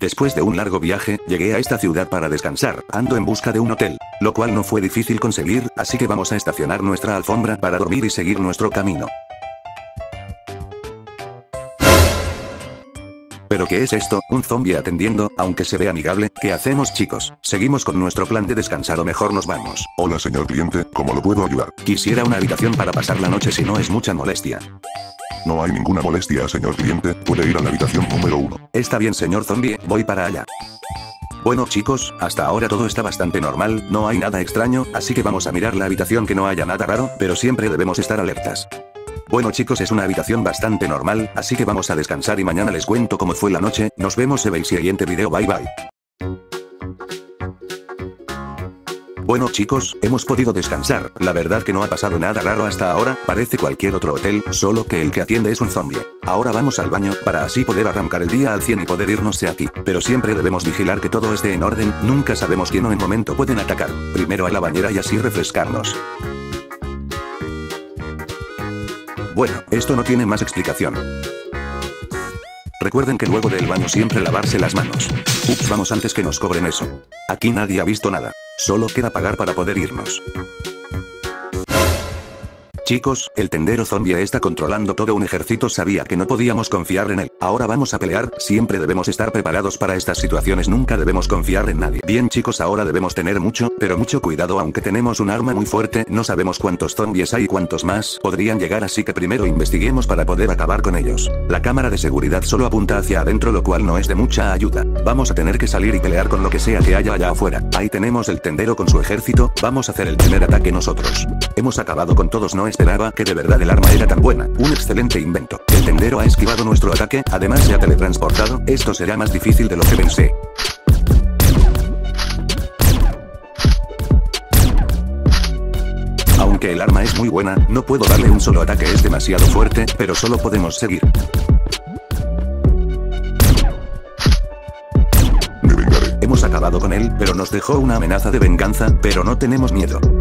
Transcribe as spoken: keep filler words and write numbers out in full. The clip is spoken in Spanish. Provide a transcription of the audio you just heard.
Después de un largo viaje, llegué a esta ciudad para descansar. Ando en busca de un hotel, lo cual no fue difícil conseguir, así que vamos a estacionar nuestra alfombra para dormir y seguir nuestro camino. ¿Pero qué es esto? ¿Un zombie atendiendo? Aunque se ve amigable, ¿qué hacemos, chicos? ¿Seguimos con nuestro plan de descansar o mejor nos vamos? Hola, señor cliente, ¿cómo lo puedo ayudar? Quisiera una habitación para pasar la noche si no es mucha molestia. No hay ninguna molestia, señor cliente, puede ir a la habitación número uno. Está bien, señor zombie, voy para allá. Bueno, chicos, hasta ahora todo está bastante normal, no hay nada extraño, así que vamos a mirar la habitación, que no haya nada raro, pero siempre debemos estar alertas. Bueno, chicos, es una habitación bastante normal, así que vamos a descansar y mañana les cuento cómo fue la noche. Nos vemos en el siguiente video, bye bye. Bueno, chicos, hemos podido descansar. La verdad que no ha pasado nada raro hasta ahora, parece cualquier otro hotel, solo que el que atiende es un zombie. Ahora vamos al baño, para así poder arrancar el día al cien y poder irnos de aquí. Pero siempre debemos vigilar que todo esté en orden, nunca sabemos quién o en momento pueden atacar. Primero a la bañera y así refrescarnos. Bueno, esto no tiene más explicación. Recuerden que luego del baño siempre lavarse las manos. Ups, vamos antes que nos cobren eso. Aquí nadie ha visto nada. Solo queda pagar para poder irnos. Chicos, el tendero zombie está controlando todo un ejército, sabía que no podíamos confiar en él. Ahora vamos a pelear, siempre debemos estar preparados para estas situaciones, nunca debemos confiar en nadie. Bien, chicos, ahora debemos tener mucho, pero mucho cuidado, aunque tenemos un arma muy fuerte, no sabemos cuántos zombies hay y cuántos más podrían llegar, así que primero investiguemos para poder acabar con ellos. La cámara de seguridad solo apunta hacia adentro, lo cual no es de mucha ayuda. Vamos a tener que salir y pelear con lo que sea que haya allá afuera. Ahí tenemos el tendero con su ejército, vamos a hacer el primer ataque nosotros. Hemos acabado con todos, no esperaba que de verdad el arma era tan buena, un excelente invento. El tendero ha esquivado nuestro ataque, además se ha teletransportado, esto será más difícil de lo que pensé. Aunque el arma es muy buena, no puedo darle un solo ataque, es demasiado fuerte, pero solo podemos seguir. Me vengaré. Hemos acabado con él, pero nos dejó una amenaza de venganza, pero no tenemos miedo.